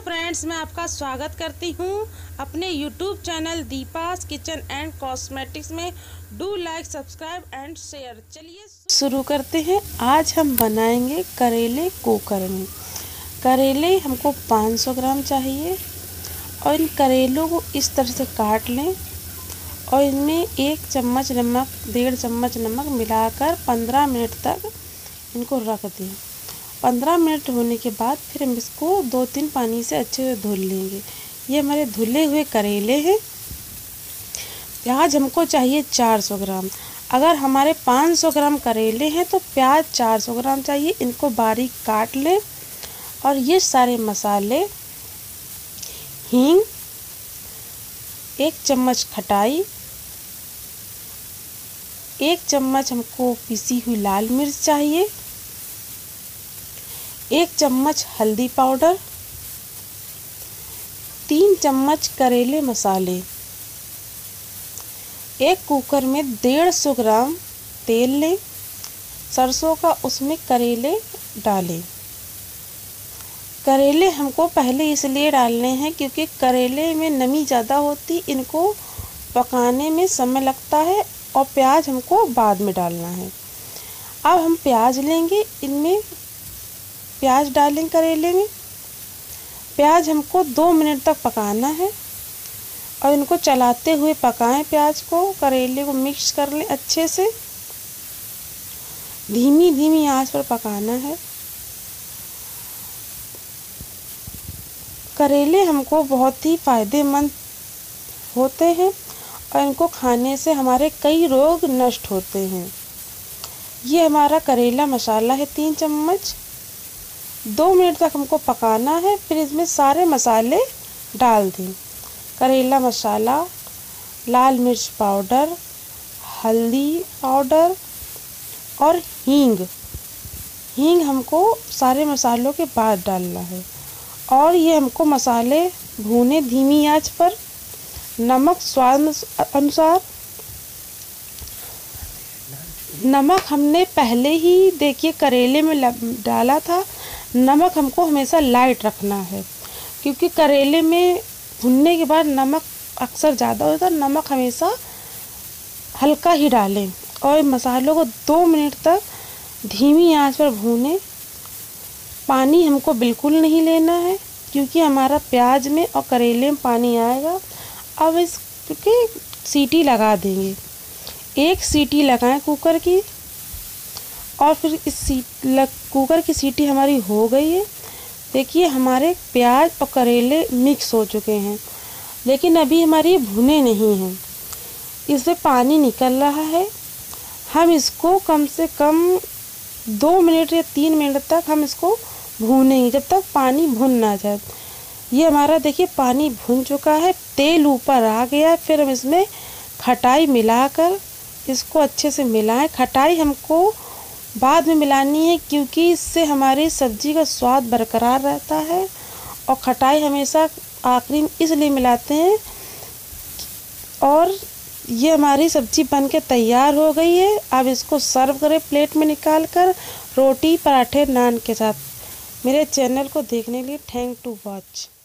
Friends, मैं आपका स्वागत करती हूँ अपने YouTube channel Deepa's kitchen and cosmetics में। Do like, subscribe and share. चलिए शुरू करते हैं। आज हम बनाएंगे करेले कुकर में। करेले हमको 500 ग्राम चाहिए और इन करेलों को इस तरह से काट लें और इनमें 1 चम्मच नमक, 1.5 चम्मच नमक मिलाकर 15 मिनट तक इनको रख दें। 15 मिनट होने के बाद फिर हम इसको 2-3 पानी से अच्छे से धुल लेंगे। ये हमारे धुले हुए करेले हैं। प्याज हमको चाहिए 400 ग्राम। अगर हमारे 500 ग्राम करेले हैं तो प्याज 400 ग्राम चाहिए। इनको बारीक काट लें और ये सारे मसाले, हींग, 1 चम्मच खटाई, 1 चम्मच हमको पिसी हुई लाल मिर्च चाहिए, 1 चम्मच हल्दी पाउडर, 3 चम्मच करेले मसाले। एक कुकर में 150 ग्राम तेल लें, सरसों का, उसमें करेले डालें। करेले हमको पहले इसलिए डालने हैं क्योंकि करेले में नमी ज़्यादा होती, इनको पकाने में समय लगता है और प्याज हमको बाद में डालना है। अब हम प्याज लेंगे, इनमें प्याज डालें करेले में। प्याज हमको 2 मिनट तक पकाना है और इनको चलाते हुए पकाएं। प्याज को, करेले को मिक्स कर लें अच्छे से। धीमी धीमी आंच पर पकाना है। करेले हमको बहुत ही फायदेमंद होते हैं और इनको खाने से हमारे कई रोग नष्ट होते हैं। ये हमारा करेला मसाला है 3 चम्मच। 2 मिनट तक हमको पकाना है। फिर इसमें सारे मसाले डाल दें। करेला मसाला, लाल मिर्च पाउडर, हल्दी पाउडर और हींग। हींग हमको सारे मसालों के बाद डालना है और ये हमको मसाले भूने धीमी आंच पर। नमक स्वाद अनुसार। नमक हमने पहले ही देखिए करेले में डाला था। नमक हमको हमेशा लाइट रखना है क्योंकि करेले में भुनने के बाद नमक अक्सर ज़्यादा होता है। नमक हमेशा हल्का ही डालें और मसालों को 2 मिनट तक धीमी आंच पर भूनें। पानी हमको बिल्कुल नहीं लेना है क्योंकि हमारा प्याज में और करेले में पानी आएगा। अब इसकी सीटी लगा देंगे। 1 सीटी लगाएं कुकर की और फिर इस कुकर की सीटी हमारी हो गई है। देखिए हमारे प्याज और करेले मिक्स हो चुके हैं, लेकिन अभी हमारी भुने नहीं हैं। इसमें पानी निकल रहा है। हम इसको कम से कम 2 मिनट या 3 मिनट तक हम इसको भूनेंगे जब तक पानी भुन ना जाए। ये हमारा देखिए पानी भुन चुका है, तेल ऊपर आ गया है। फिर हम इसमें खटाई मिलाकर इसको अच्छे से मिलाएं। खटाई हमको बाद में मिलानी है क्योंकि इससे हमारी सब्जी का स्वाद बरकरार रहता है और खटाई हमेशा आखिरी में इसलिए मिलाते हैं। और ये हमारी सब्जी बनके तैयार हो गई है। अब इसको सर्व करें प्लेट में निकालकर, रोटी, पराठे, नान के साथ। मेरे चैनल को देखने के लिए थैंक टू वॉच।